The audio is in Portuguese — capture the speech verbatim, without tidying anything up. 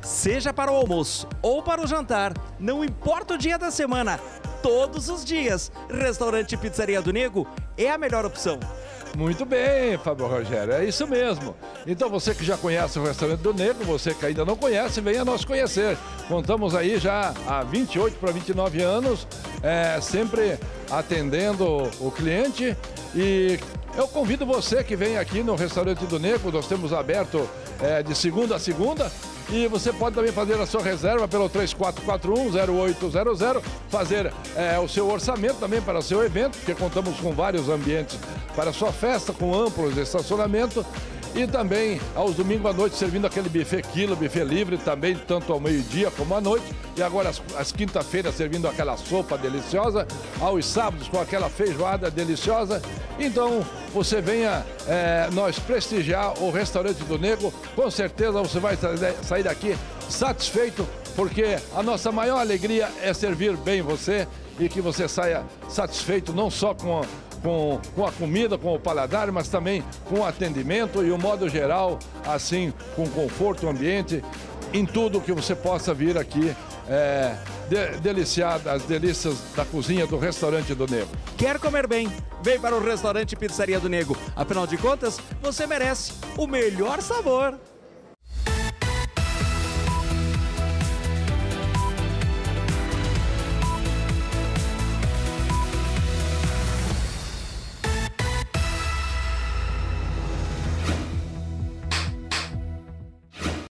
Seja para o almoço ou para o jantar, não importa o dia da semana, todos os dias, Restaurante Pizzaria do Nego é a melhor opção. Muito bem, Fábio Rogério, é isso mesmo. Então você que já conhece o Restaurante do Nego, você que ainda não conhece, venha nos conhecer. Contamos aí já há vinte e oito para vinte e nove anos, é, sempre atendendo o cliente, e eu convido você que vem aqui no Restaurante do Nego. Nós temos aberto é, de segunda a segunda. E você pode também fazer a sua reserva pelo três quatro quatro um, zero oito zero zero, fazer é, o seu orçamento também para o seu evento, porque contamos com vários ambientes para a sua festa, com amplos estacionamento. E também aos domingos à noite servindo aquele buffet quilo, buffet livre, também tanto ao meio-dia como à noite. E agora às, às quinta-feiras servindo aquela sopa deliciosa, aos sábados com aquela feijoada deliciosa. Então você venha é, nós prestigiar o Restaurante do Nego. Com certeza você vai sair daqui satisfeito, porque a nossa maior alegria é servir bem você e que você saia satisfeito não só com a Com, com a comida, com o paladar, mas também com o atendimento e o modo geral, assim, com conforto, ambiente, em tudo que você possa vir aqui é, de, deliciar das delícias da cozinha do Restaurante do Nego. Quer comer bem? Vem para o Restaurante Pizzaria do Nego. Afinal de contas, você merece o melhor sabor.